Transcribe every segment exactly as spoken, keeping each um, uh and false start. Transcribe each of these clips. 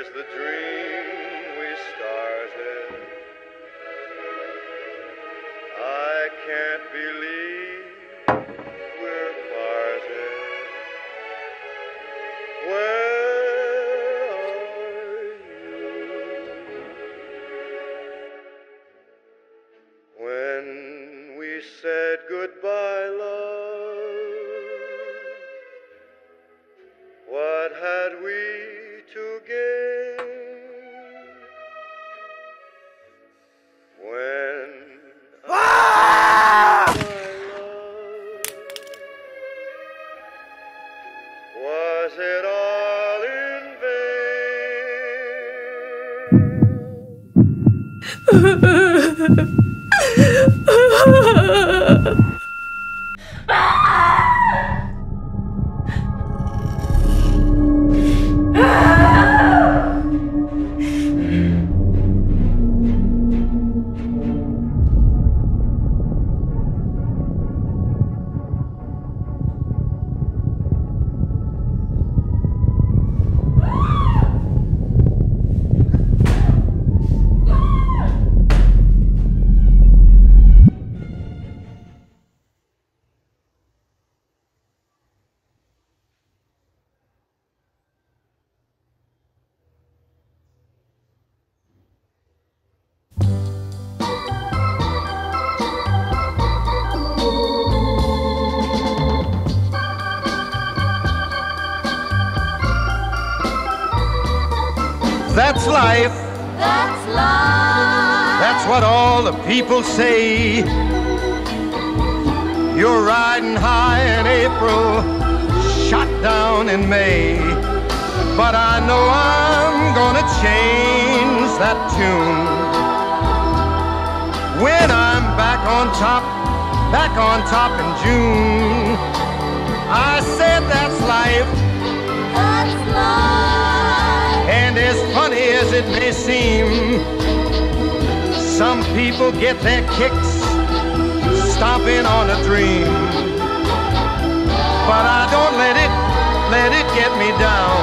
the dream we started. I can't believe we're parted. Where are you? When we said goodbye, love, what had we to gain? When I said my love, was it all in vain? That's life. That's life. That's what all the people say. You're riding high in April, shot down in May. But I know I'm gonna change that tune when I'm back on top, back on top in June. I said that's life. That's life. And as funny as it may seem, some people get their kicks stomping on a dream. But I don't let it, let it get me down.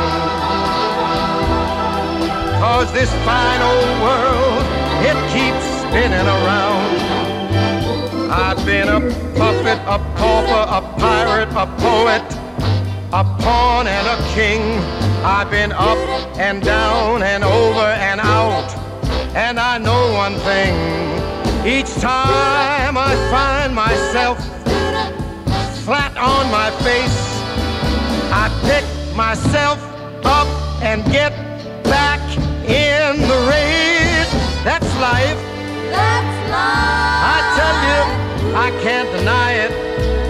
'Cause this fine old world, it keeps spinning around. I've been a puppet, a pauper, a pirate, a poet, a pawn and a king. I've been up and down and over and out. And I know one thing, each time I find myself flat on my face, I pick myself up and get back in the race. That's life. That's life. I tell you, I can't deny it.